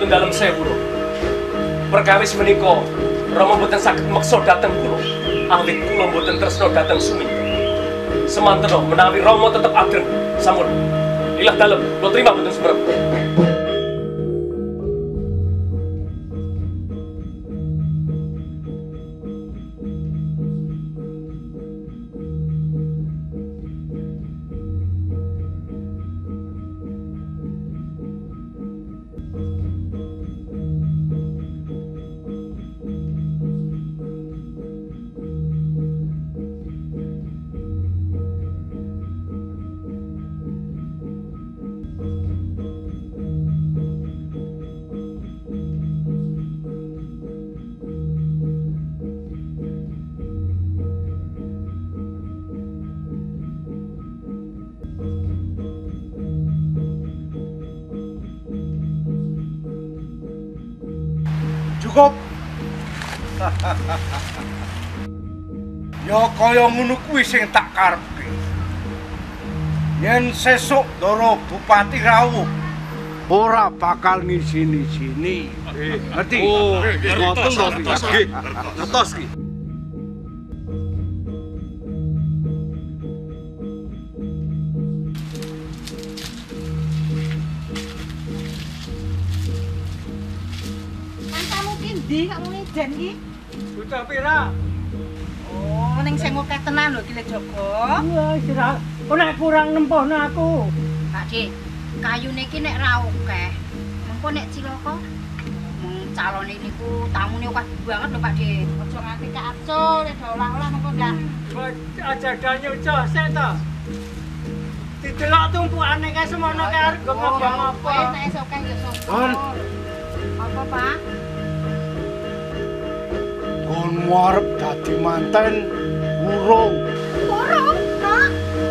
mboten dalem sewu. Perkawis menika Rama mboten saged meksa dhateng kula. Awit kula mboten tresna dhateng Suminten. Semantena menawi Rama tetep agreng, sampun. Ilah dalem, kula trima mboten sumerep. Cukup. Ya kaya ngono kuwi sing tak karepe. Yen sesuk Ndara Bupati rawuh ora bakal ngisi-sini. Ngerti? Oh, ngoten to nggih. Ngertos iki. Ndi kamu niden iki? Bocah pira? Oh, ning sing akeh tenan lho iki Jogo. Iya, istirahat. Kok nek kurang nempohno aku. Pak Dik, kayune iki nek ra akeh. Mengko nek cilaka calone niku tamune akeh banget lho Pak Dik. Aja nganti kacul, nek olah-olah mengko ndak. Aja danyo sik to. Didelok tumpukane kae semono kae arep ngomong apa. Nek esuk akeh ya sok. Apa, Pak? Kon arep dadi manten urung. Urung, Pak.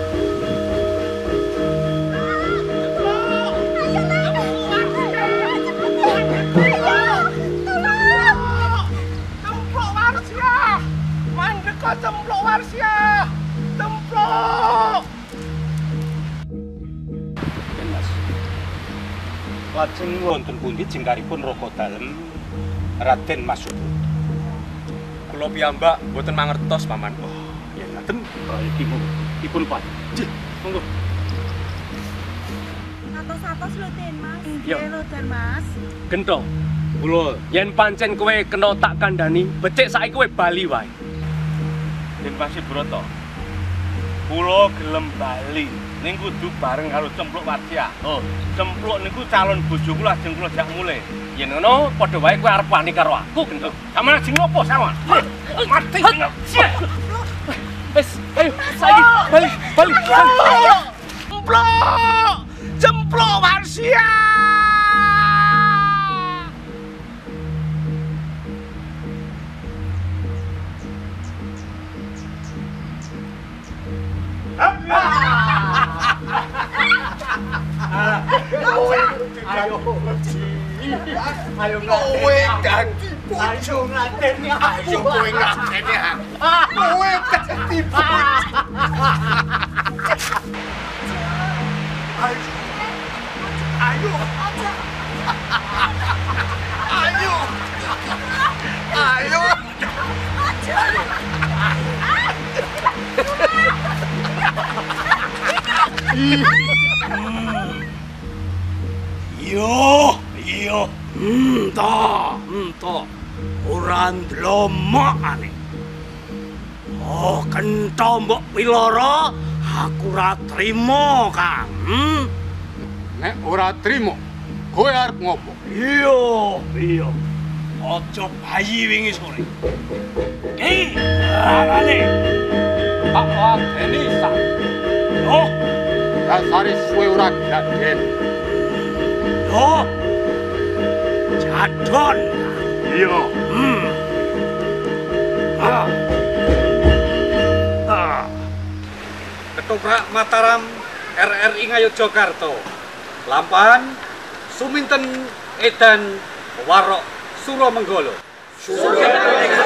Templok Warsia. Mandek kok templok Warsia. Templok. Mas. Lajeng wonten pundi jengkaripun Raka Dalem Raden Masudha? Kula piyambak mboten mangertos, Paman. Oh, yen ngaten, iki dipun Pak. Nggih, monggo. Atos-atos lho, Den Mas. Yo. Nggih lho, Den Mas. Gento, Kula yen pancen kowe kena tak kandhani, becik saiki kowe bali wae. Den Pasir Broto. Kula gelem bali. Ning kudu bareng karo Cempluk Warsia. Oh, Cempluk niku calon bojoku lajeng kula jak mulih. Yen ngono, padha wae kowe arep wani karo aku, Gento. Sampeyan sing nopo sampeyan? Mati sing. Wis, ayo, saiki bali. Templok! Templok Warsia. Ayo kowe dadi bojo ngadeni ayo kowe ngadeni kowe dadi bojo ayo Yo, entah, orang dlomokane. Oh, kentho mbok piloro, aku ora trimo, Kang. Nek ora trimo, kowe arep ngopo? Iya. Aja bayi wingi sore. Arane. Tak wadeni sak. Oh, Dasare suwe ora gaden. oh. Jadon. Iya. Ketoprak Mataram RRI Ngayogyakarta. Lampahan Suminten Edan Warok Suromenggala.